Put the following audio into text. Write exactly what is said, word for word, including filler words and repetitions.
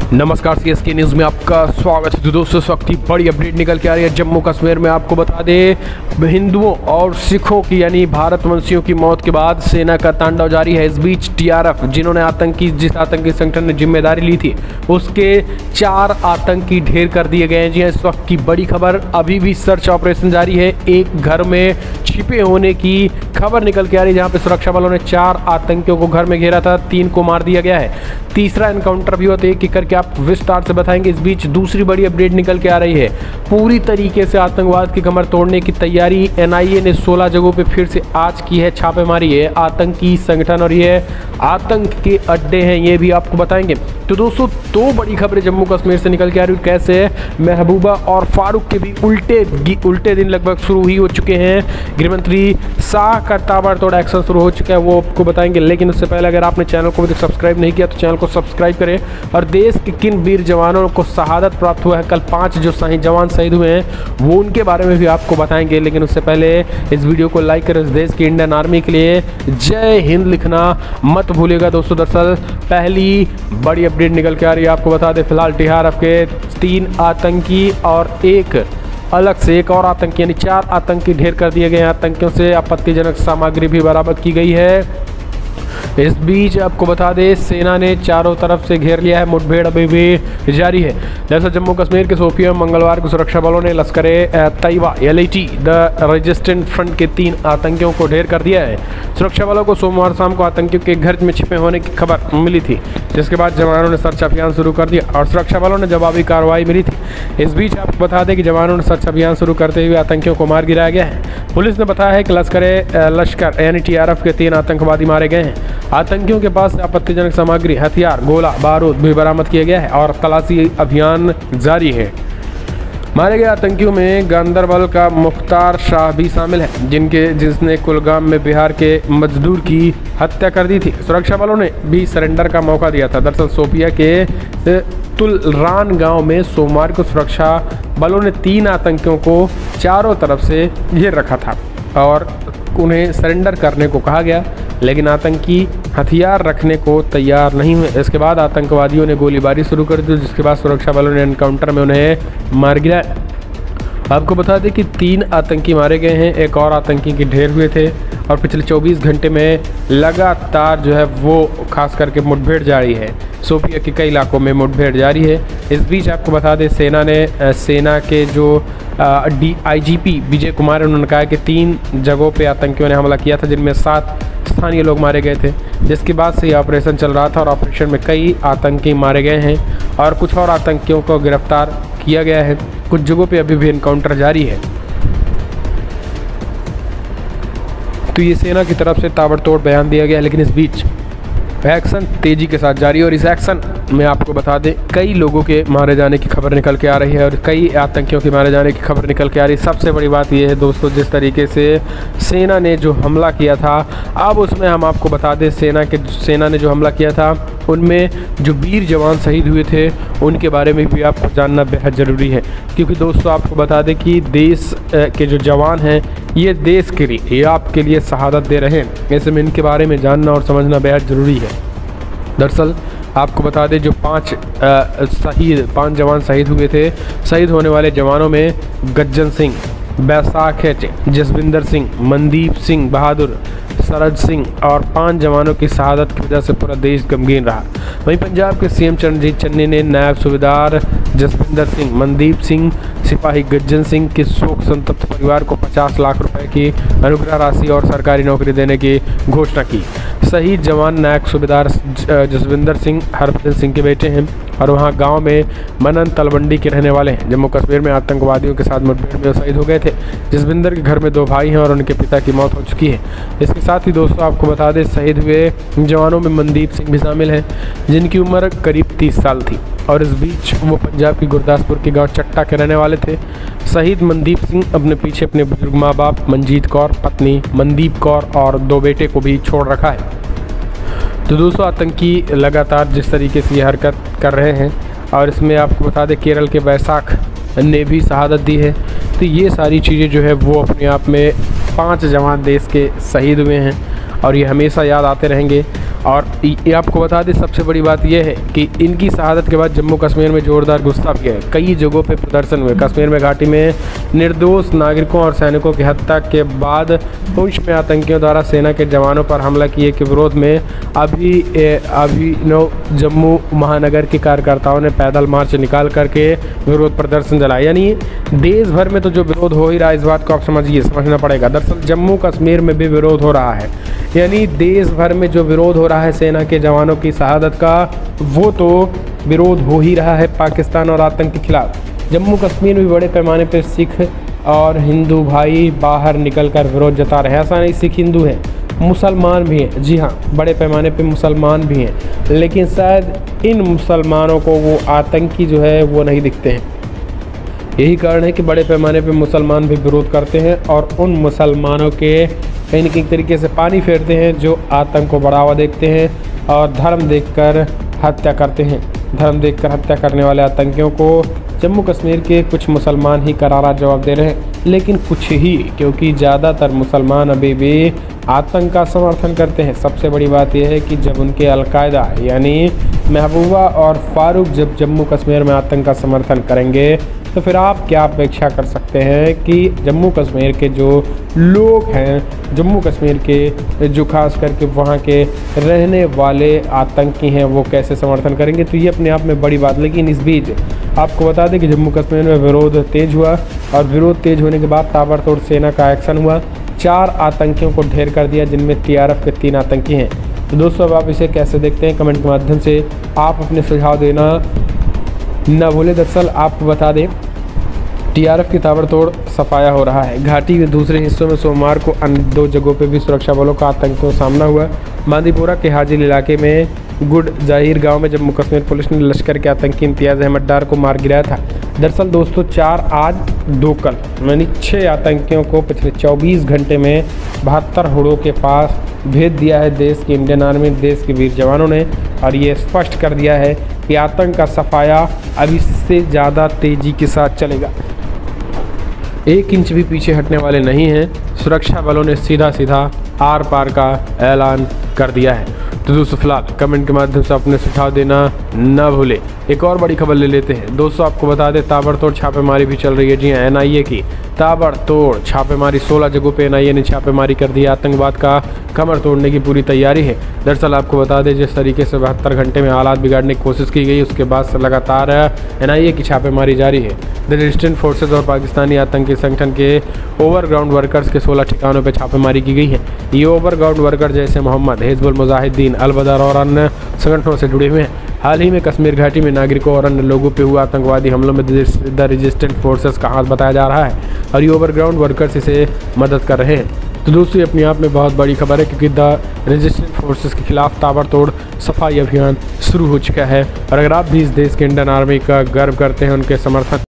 नमस्कार, C S के news में आपका स्वागत है। तो दोस्तों, इस वक्त की बड़ी अपडेट निकल के आ रही है जम्मू कश्मीर में। आपको बता दें, हिंदुओं और सिखों की यानी भारतवंशियों की मौत के बाद सेना का तांडव जारी है। इस बीच टी आर एफ, जिन्होंने आतंकी जिस आतंकी संगठन ने जिम्मेदारी ली थी, उसके चार आतंकी ढेर कर दिए गए हैं। जी हाँ, इस वक्त की बड़ी खबर, अभी भी सर्च ऑपरेशन जारी है। एक घर में छिपे होने की खबर निकल के आ रही है, जहाँ पे सुरक्षा बलों ने चार आतंकियों को घर में घेरा था, तीन को मार दिया गया है। तीसरा एनकाउंटर भी होता है, एक एक करके आप विस्तार से बताएंगे। इस बीच दूसरी बड़ी अपडेट निकल के आ रही है, पूरी तरीके से आतंकवाद की कमर तोड़ने की तैयारी। एन आई ए ने सोलह जगहों पे फिर से आज की है छापेमारी है। आतंकी संगठन और ये आतंक के अड्डे हैं, ये भी आपको बताएंगे। तो दोस्तों, दो बड़ी खबरें जम्मू कश्मीर से निकल के आ रही है। कैसे महबूबा और फारूक के भी उल्टे उल्टे दिन लगभग शुरू ही हो चुके हैं। गृहमंत्री शाह का ताबड़तोड़ एक्शन शुरू हो चुका है, वो आपको बताएंगे। लेकिन उससे पहले अगर आपने चैनल को अभी तक सब्सक्राइब नहीं किया तो चैनल को सब्सक्राइब करें। और देश के किन वीर जवानों को शहादत प्राप्त हुआ है, कल पाँच जो शहीद जवान शहीद हुए हैं, वो उनके बारे में भी आपको बताएंगे। लेकिन उससे पहले इस वीडियो को लाइक करें। इस देश की इंडियन आर्मी के लिए जय हिंद लिखना मत भूलिएगा दोस्तों। दरअसल पहली बड़ी अपडेट निकल के आ रही है, आपको बता दें, फिलहाल टी आर एफ के तीन आतंकी और एक अलग से एक और आतंकी यानी चार आतंकी ढेर कर दिए गए हैं। आतंकियों से आपत्तिजनक सामग्री भी बरामद की गई है। इस बीच आपको बता दें, सेना ने चारों तरफ से घेर लिया है, मुठभेड़ अभी भी जारी है। जैसे जम्मू कश्मीर के शोपियां में मंगलवार को सुरक्षा बलों ने Lashkar Taiba L I T the resistant front के तीन आतंकियों को ढेर कर दिया है। सुरक्षा बलों को सोमवार शाम को आतंकियों के घर में छिपे होने की खबर मिली थी, जिसके बाद जवानों ने सर्च अभियान शुरू कर दिया और सुरक्षा बलों ने जवाबी कार्रवाई मिली थी। इस बीच आपको बता दें कि जवानों ने सर्च अभियान शुरू करते हुए आतंकियों को मार गिराया गया है। पुलिस ने बताया है कि लश्कर लश्कर यानी टी आर एफ के तीन आतंकवादी मारे गए हैं। आतंकियों के पास से आपत्तिजनक सामग्री, हथियार, गोला बारूद भी बरामद किया गया है और तलाशी अभियान जारी है। मारे गए आतंकियों में गांदरबल का मुख्तार शाह भी शामिल है, जिनके जिसने कुलगाम में बिहार के मजदूर की हत्या कर दी थी। सुरक्षा बलों ने भी सरेंडर का मौका दिया था। दरअसल शोपिया के तुलरान गांव में सोमवार को सुरक्षा बलों ने तीन आतंकियों को चारों तरफ से घेर रखा था और उन्हें सरेंडर करने को कहा गया, लेकिन आतंकी हथियार रखने को तैयार नहीं हुए। इसके बाद आतंकवादियों ने गोलीबारी शुरू कर दी, जिसके बाद सुरक्षा बलों ने एनकाउंटर में उन्हें मार गिराया। आपको बता दें कि तीन आतंकी मारे गए हैं, एक और आतंकी के ढेर हुए थे और पिछले चौबीस घंटे में लगातार जो है वो खास करके मुठभेड़ जारी है। शोपिया के कई इलाकों में मुठभेड़ जारी है। इस बीच आपको बता दें, सेना ने सेना के जो D I G P Vijay Kumar, उन्होंने कहा कि तीन जगहों पे आतंकियों ने हमला किया था, जिनमें सात स्थानीय लोग मारे गए थे। जिसके बाद से ये ऑपरेशन चल रहा था और ऑपरेशन में कई आतंकी मारे गए हैं और कुछ और आतंकियों को गिरफ्तार किया गया है। कुछ जगहों पे अभी भी एनकाउंटर जारी है। तो ये सेना की तरफ से ताबड़तोड़ बयान दिया गया, लेकिन इस बीच एक्शन तेजी के साथ जारी है। और इस एक्शन में आपको बता दें, कई लोगों के मारे जाने की खबर निकल के आ रही है और कई आतंकियों के मारे जाने की खबर निकल के आ रही है। सबसे बड़ी बात यह है दोस्तों, जिस तरीके से सेना ने जो हमला किया था, अब उसमें हम आपको बता दें, सेना के सेना ने जो हमला किया था उनमें जो वीर जवान शहीद हुए थे उनके बारे में भी आपको जानना बेहद ज़रूरी है। क्योंकि दोस्तों, आपको बता दें कि देश के जो जवान हैं, ये देश के लिए, ये आपके लिए शहादत दे रहे हैं। ऐसे में इनके बारे में जानना और समझना बेहद ज़रूरी है। दरअसल आपको बता दें, जो पांच शहीद पांच जवान शहीद हुए थे, शहीद होने वाले जवानों में गज्जन सिंह, बैसाख जसविंदर सिंह, मनदीप सिंह बहादुर, सरद सिंह और पांच जवानों की शहादत की वजह से पूरा देश गमगीन रहा। वहीं पंजाब के सी एम चरणजीत चन्नी ने नायब सूबेदार जसविंदर सिंह, मनदीप सिंह, सिपाही गज्जन सिंह के शोक संतप्त परिवार को पचास लाख रुपए की अनुग्रह राशि और सरकारी नौकरी देने की घोषणा की। शहीद जवान नायब सूबेदार जसविंदर सिंह हरभजन सिंह के बेटे हैं और वहां गांव में मनन तलवंडी के रहने वाले हैं। जम्मू कश्मीर में आतंकवादियों के साथ मुठभेड़ में शहीद हो गए थे। जसविंदर के घर में दो भाई हैं और उनके पिता की मौत हो चुकी है। इसके साथ ही दोस्तों, आपको बता दें, शहीद हुए जवानों में मनदीप सिंह भी शामिल हैं, जिनकी उम्र करीब तीस साल थी और इस बीच वो पंजाब के गुरदासपुर के गांव चट्टा के रहने वाले थे। शहीद मनदीप सिंह अपने पीछे अपने बुजुर्ग माँ बाप मंजीत कौर, पत्नी मनदीप कौर और दो बेटे को भी छोड़ रखा है। तो दोस्तों, आतंकी लगातार जिस तरीके से ये हरकत कर रहे हैं और इसमें आपको बता दें, केरल के बैसाख ने भी शहादत दी है। तो ये सारी चीज़ें जो है वो अपने आप में, पांच जवान देश के शहीद हुए हैं और ये हमेशा याद आते रहेंगे। और ये आपको बता दें, सबसे बड़ी बात यह है कि इनकी शहादत के बाद जम्मू कश्मीर में जोरदार गुस्सा भी है। कई जगहों पे प्रदर्शन हुए। कश्मीर में घाटी में निर्दोष नागरिकों और सैनिकों की हत्या के बाद पुंछ में आतंकियों द्वारा सेना के जवानों पर हमला किए के विरोध में अभी अभिनव जम्मू महानगर के कार्यकर्ताओं ने पैदल मार्च निकाल करके विरोध प्रदर्शन चलाया। यानी देश भर में तो जो विरोध हो ही रहा है, इस बात को आप समझिए, समझना पड़ेगा। दरअसल जम्मू कश्मीर में भी विरोध हो रहा है। यानी देश भर में जो विरोध हो रहा है सेना के जवानों की शहादत का, वो तो विरोध हो ही रहा है पाकिस्तान और आतंक के खिलाफ। जम्मू कश्मीर में बड़े पैमाने पर सिख और हिंदू भाई बाहर निकलकर विरोध जता रहे हैं। ऐसा नहीं सिख हिंदू हैं, मुसलमान भी हैं। जी हाँ, बड़े पैमाने पे मुसलमान भी हैं, लेकिन शायद इन मुसलमानों को वो आतंकी जो है वो नहीं दिखते हैं। यही कारण है कि बड़े पैमाने पे मुसलमान भी विरोध करते हैं और उन मुसलमानों के कहीं न कहीं तरीके से पानी फेरते हैं जो आतंक को बढ़ावा देते हैं और धर्म देखकर हत्या करते हैं। धर्म देखकर हत्या करने वाले आतंकियों को जम्मू कश्मीर के कुछ मुसलमान ही करारा जवाब दे रहे हैं, लेकिन कुछ ही, क्योंकि ज़्यादातर मुसलमान अभी भी आतंक का समर्थन करते हैं। सबसे बड़ी बात यह है कि जब उनके अलकायदा यानी महबूबा और फारूक जब जम्मू कश्मीर में आतंक का समर्थन करेंगे तो फिर आप क्या अपेक्षा कर सकते हैं कि जम्मू कश्मीर के जो लोग हैं, जम्मू कश्मीर के जो खास करके वहाँ के रहने वाले आतंकी हैं, वो कैसे समर्थन करेंगे। तो ये अपने आप में बड़ी बात। लेकिन इस बीच आपको बता दें कि जम्मू कश्मीर में विरोध तेज हुआ और विरोध तेज होने के बाद ताबड़तोड़ सेना का एक्शन हुआ। चार आतंकियों को ढेर कर दिया, जिनमें टी आर एफ के तीन आतंकी हैं। तो दोस्तों, अब आप इसे कैसे देखते हैं, कमेंट के माध्यम से आप अपने सुझाव देना न भूलें। दरअसल आपको बता दें, टी आर एफ की ताबड़तोड़ सफाया हो रहा है। घाटी के दूसरे हिस्सों में सोमवार को अन्य दो जगहों पर भी सुरक्षा बलों का आतंकियों का सामना हुआ। बांदीपोरा के हाजिल इलाके में गुड जाहिर गांव में जम्मू कश्मीर पुलिस ने लश्कर के आतंकी इम्तियाज़ अहमद डार को मार गिराया था। दरअसल दोस्तों, चार आज दो कल, यानी छः आतंकियों को पिछले चौबीस घंटे में बहत्तर हुड़ों के पास भेज दिया है देश की इंडियन आर्मी, देश के वीर जवानों ने। और ये स्पष्ट कर दिया है कि आतंक का सफाया अब इससे ज़्यादा तेज़ी के साथ चलेगा। एक इंच भी पीछे हटने वाले नहीं हैं। सुरक्षा बलों ने सीधा सीधा आर पार का ऐलान कर दिया है। तो दोस्तों, फिलहाल कमेंट के माध्यम से अपने सुझाव देना न भूलें। एक और बड़ी खबर ले लेते हैं। दोस्तों, आपको बता दें, ताबड़तोड़ छापेमारी भी चल रही है। जी हाँ, एन आई ए की ताबड़तोड़ छापेमारी, सोलह जगहों पे एन आई ए ने छापेमारी कर दी। आतंकवाद का कमर तोड़ने की पूरी तैयारी है। दरअसल आपको बता दें, जिस तरीके से बहत्तर घंटे में हालात बिगाड़ने की कोशिश की गई, उसके बाद से लगातार एन आई ए की छापेमारी जारी है। द रेजिस्टेंट फोर्सेज और पाकिस्तानी आतंकी संगठन के ओवरग्राउंड वर्कर्स के सोलह ठिकानों पर छापेमारी की गई है। ये ओवरग्राउंड वर्कर जैसे मोहम्मद, हिजबुल मुजाहिदीन, अल बदर और अन्य संगठनों से जुड़े हुए हैं। हाल ही में कश्मीर घाटी में नागरिकों और अन्य लोगों पर हुआ आतंकवादी हमलों में द रेजिस्टेंट फोर्सेस का हाथ बताया जा रहा है और ये ओवरग्राउंड वर्कर्स इसे मदद कर रहे हैं। तो दोस्तों, अपने आप में बहुत बड़ी खबर है, क्योंकि द रेजिस्टेंट फोर्सेस के खिलाफ ताबड़तोड़ सफाई अभियान शुरू हो चुका है। और अगर आप भी इस देश के इंडियन आर्मी का गर्व करते हैं, उनके समर्थक